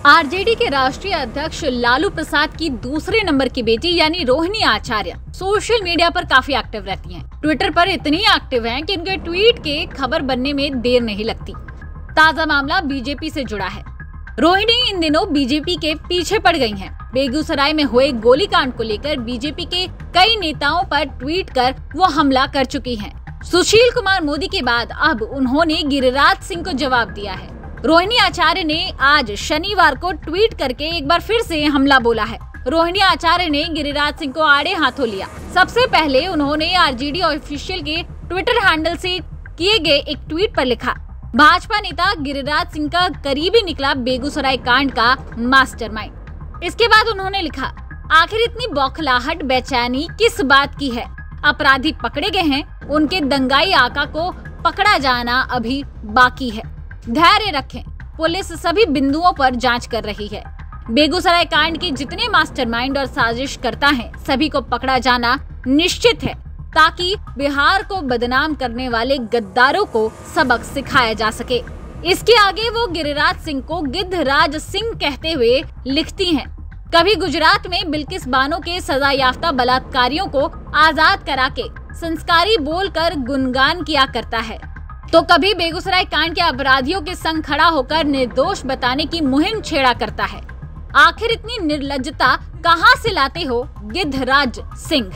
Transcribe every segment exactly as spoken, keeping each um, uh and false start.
RJD के राष्ट्रीय अध्यक्ष लालू प्रसाद की दूसरे नंबर की बेटी यानी रोहिणी आचार्य सोशल मीडिया पर काफी एक्टिव रहती हैं। ट्विटर पर इतनी एक्टिव हैं कि उनके ट्वीट के खबर बनने में देर नहीं लगती। ताजा मामला बीजेपी से जुड़ा है। रोहिणी इन दिनों बीजेपी के पीछे पड़ गई हैं। बेगूसराय में हुए गोलीकांड को लेकर बीजेपी के कई नेताओं पर ट्वीट कर वो हमला कर चुकी हैं। सुशील कुमार मोदी के बाद अब उन्होंने गिरिराज सिंह को जवाब दिया है। रोहिणी आचार्य ने आज शनिवार को ट्वीट करके एक बार फिर से हमला बोला है। रोहिणी आचार्य ने गिरिराज सिंह को आड़े हाथों लिया। सबसे पहले उन्होंने आरजेडी ऑफिशियल के ट्विटर हैंडल से किए गए एक ट्वीट पर लिखा, भाजपा नेता गिरिराज सिंह का करीबी निकला बेगूसराय कांड का मास्टरमाइंड। इसके बाद उन्होंने लिखा, आखिर इतनी बौखलाहट बेचैनी किस बात की है? अपराधी पकड़े गए हैं, उनके दंगाई आका को पकड़ा जाना अभी बाकी है। धैर्य रखें, पुलिस सभी बिंदुओं पर जांच कर रही है। बेगूसराय कांड के जितने मास्टरमाइंड और साजिश करता है सभी को पकड़ा जाना निश्चित है, ताकि बिहार को बदनाम करने वाले गद्दारों को सबक सिखाया जा सके। इसके आगे वो गिरिराज सिंह को गिद्धराज सिंह कहते हुए लिखती हैं। कभी गुजरात में बिल्किस बानो के सजा याफ्ता बलात्कारियों को आजाद करा के संस्कारी बोलकर गुणगान किया करता है, तो कभी बेगूसराय कांड के अपराधियों के संग खड़ा होकर निर्दोष बताने की मुहिम छेड़ा करता है। आखिर इतनी निर्लज्जता कहां से लाते हो गिद्धराज सिंह?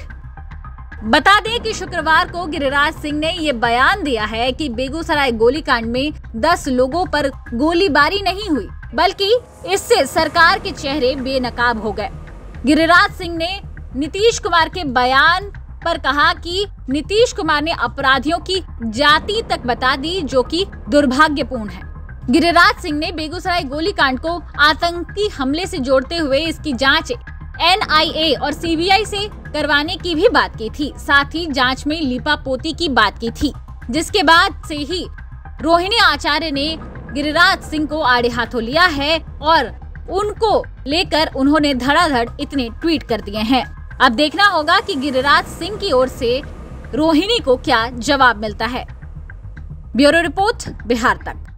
बता दें कि शुक्रवार को गिरिराज सिंह ने ये बयान दिया है कि बेगूसराय गोलीकांड में दस लोगों पर गोलीबारी नहीं हुई, बल्कि इससे सरकार के चेहरे बेनकाब हो गए। गिरिराज सिंह ने नीतीश कुमार के बयान पर कहा कि नीतीश कुमार ने अपराधियों की जाति तक बता दी, जो कि दुर्भाग्यपूर्ण है। गिरिराज सिंह ने बेगूसराय गोलीकांड को आतंकी हमले से जोड़ते हुए इसकी जांच एन आई ए और सी बी आई से करवाने की भी बात की थी। साथ ही जांच में लीपापोती की बात की थी, जिसके बाद से ही रोहिणी आचार्य ने गिरिराज सिंह को आड़े हाथों लिया है और उनको लेकर उन्होंने धड़ाधड़ इतने ट्वीट कर दिए हैं। अब देखना होगा कि गिरिराज सिंह की ओर से रोहिणी को क्या जवाब मिलता है। ब्यूरो रिपोर्ट, बिहार तक।